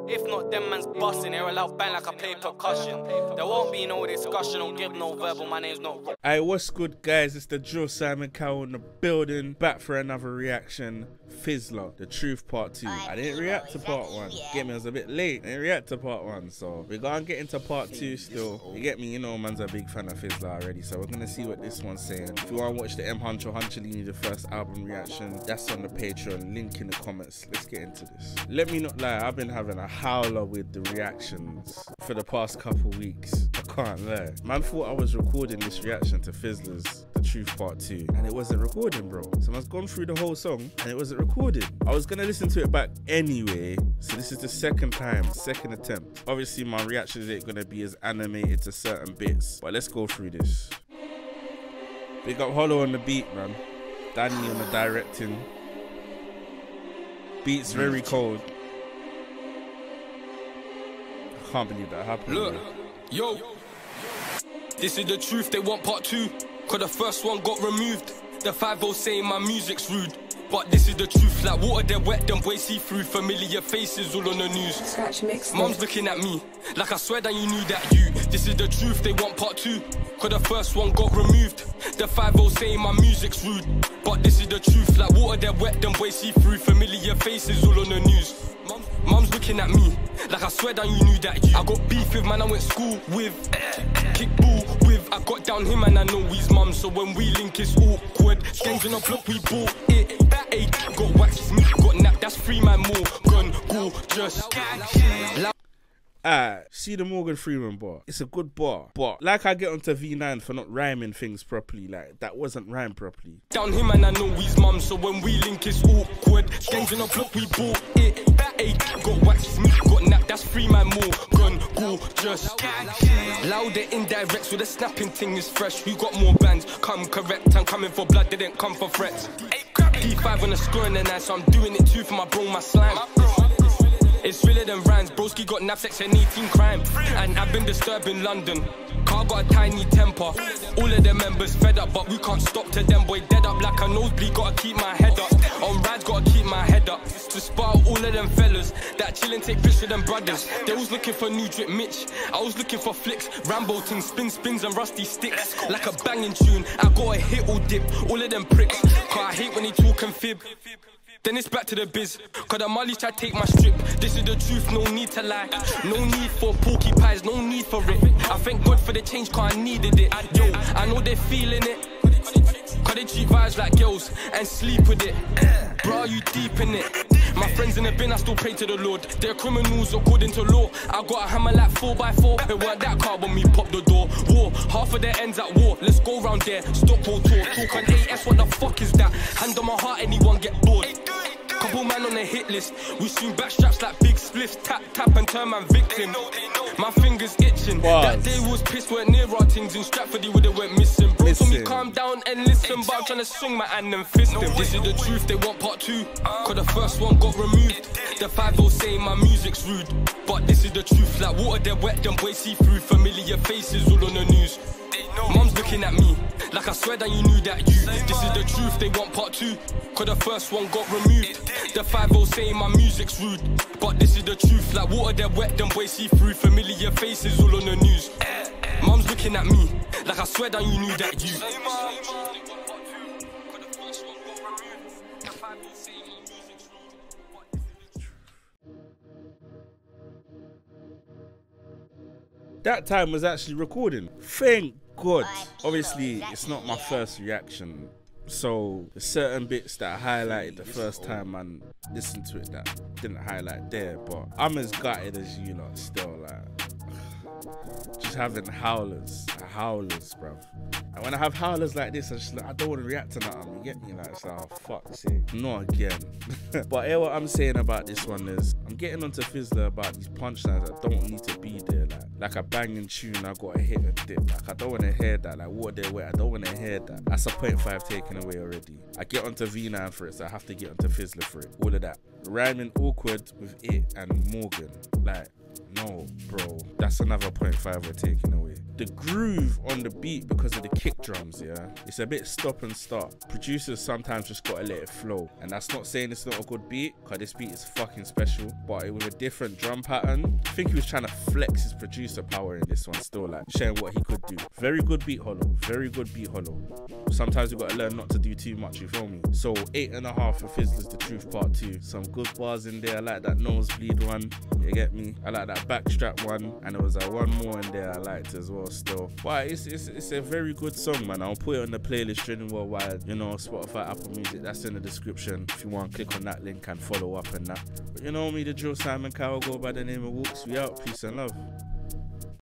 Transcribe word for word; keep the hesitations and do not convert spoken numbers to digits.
If not, them man's busting. They're allowed bang like I play percussion. There won't be no discussion, don't give no verbal, my name's not. Hey, what's good, guys? It's the Drill Simon Cowell in the building. Back for another reaction. Fizzler, The Truth Part two. I didn't react to Part one. Get me, I was a bit late. I didn't react to Part one, so we're gonna get into Part two still. You get me? You know, man's a big fan of Fizzler already, so we're gonna see what this one's saying. If you wanna watch the M Huncho Huncholini, the first album reaction, that's on the Patreon. Link in the comments. Let's get into this. Let me not lie, I've been having a howler with the reactions for the past couple weeks. I can't lie. Man thought I was recording this reaction to Fizzler's The Truth Part two, and it wasn't recording, bro. So man's gone through the whole song and it wasn't recorded. I was gonna listen to it back anyway, so this is the second time, second attempt. Obviously my reactions ain't gonna be as animated to certain bits, but let's go through this. Big up Hollow on the beat, man. Danny on the directing. Beats very cold. I can't believe that happened. Look, bro. yo, this is the truth, they want part two, cause the first one got removed. The five oh saying my music's rude, but this is the truth, like water they're wet, them boys see through. Familiar faces all on the news. Scratch mix. Mom's looking at me, like I swear that you knew that you. This is the truth, they want part two, cause the first one got removed. The five oh saying my music's rude, but this is the truth, like water they're wet, them boys see through. Familiar faces all on the news. Mom's looking at me, like I swear that you knew that you. I got beef with man I went school with, kick ball with. I got down him and I know he's mum, so when we link it's awkward. Gangs in the block, we bought it. Hey, got waxed, me got napped, that's free man more. Gun, go, just. Ah, see the Morgan Freeman bar. It's a good bar, but like I get onto V nine for not rhyming things properly. Like that wasn't rhymed properly. Down him and I know he's mum, so when we link it's awkward. Gangs in the block, we bought it. Hey, got waxed, me got napped, that's free man more. Gun, go, just. Louder indirects with a snapping thing is fresh. We got more bands, come correct. I'm coming for blood, they didn't come for threats. D five on the score in the night, so I'm doing it too for my bro, my slime. It's realer than rhymes, broski got knapsacks and eighteen crime. And I've been disturbed in London, car got a tiny temper. All of them members fed up, but we can't stop to them boy dead up like a nosebleed. Gotta keep my head up, on rides gotta keep my head up. To spar all of them fellas that chill and take pics with them brothers. They was looking for new drip Mitch, I was looking for flicks. Rambo ting, spin spins and rusty sticks. Like a banging tune, I got a hit or dip. All of them pricks, cause I hate when they talk and fib. Then it's back to the biz, cause the Molly try to take my strip. This is the truth, no need to lie. No need for porcupines, no need for it. I thank God for the change, cause I needed it. Yo, I know they're feeling it, cause they treat vibes like girls and sleep with it. Bro, you deep in it. My friends in the bin, I still pray to the Lord. They're criminals according to law. I got a hammer like four by four. It weren't that car when we popped the door. War, half of their ends at war. Let's go round there, stop all talk. Talk on A S, what the fuck is that? Hand on my heart, anyone get bored. Couple man on the hit list. We swing back straps like big spliffs. Tap, tap and turn man victim. My fingers itching. Wow. That day was pissed, weren't near our things. In Stratford he would've went missing. Bro told me calm down and listen, but I'm trying to swing my hand and fist him. This is the truth, they want part two, cause the first one got removed. The five oh saying my music's rude, but this is the truth, like water they're wet, them boys see through. Familiar faces all on the news. Mom's looking at me, like I swear that you knew that you. This is the truth, they want part two, cause the first one got removed. The five oh saying my music's rude, but this is the truth, like water they're wet, them boys see through. Familiar faces all on the news. Mom's looking at me, like I swear that you knew that you. That time was actually recording. Thank God. Obviously, it's not my first reaction, so there's certain bits that I highlighted the first time and listened to it that didn't highlight there, but I'm as gutted as you lot still, like just having howlers, howlers, bruv. And when I have howlers like this, I just like, I don't want to react to nothing. You get me? Like, it's like, oh, fuck's sake, not again. But here, what I'm saying about this one is, I'm getting onto Fizzler about these punchlines that don't need to be there. Like, like a banging tune, I gotta hit a dip. Like I don't wanna hear that, like what they wear, I don't wanna hear that. That's a point five taken away already. I get onto V nine for it, so I have to get onto Fizzler for it. All of that. Rhyming awkward with it and Morgan. Like, no, bro. That's another point five we're taking away. The groove on the beat, because of the kick drums, yeah, it's a bit stop and start. Producers sometimes just gotta let it flow. And that's not saying it's not a good beat, because this beat is fucking special. But it was a different drum pattern. I think he was trying to flex his producer power in this one still, like showing what he could do. Very good beat, Hollow. Very good beat, Hollow. Sometimes you gotta learn not to do too much, you feel me? So eight and a half for Fizzler's The Truth Part two. Some good bars in there. I like that nosebleed one, you get me? I like that backstrap one, and there was a one more in there I liked as well still. But it's, it's, it's a very good song, man. I'll put it on the playlist Trending Worldwide, you know, Spotify, Apple Music, that's in the description if you want to click on that link and follow up and that. But you know me, the drill, Simon Cowell, go by the name of Wooks. We out, peace and love.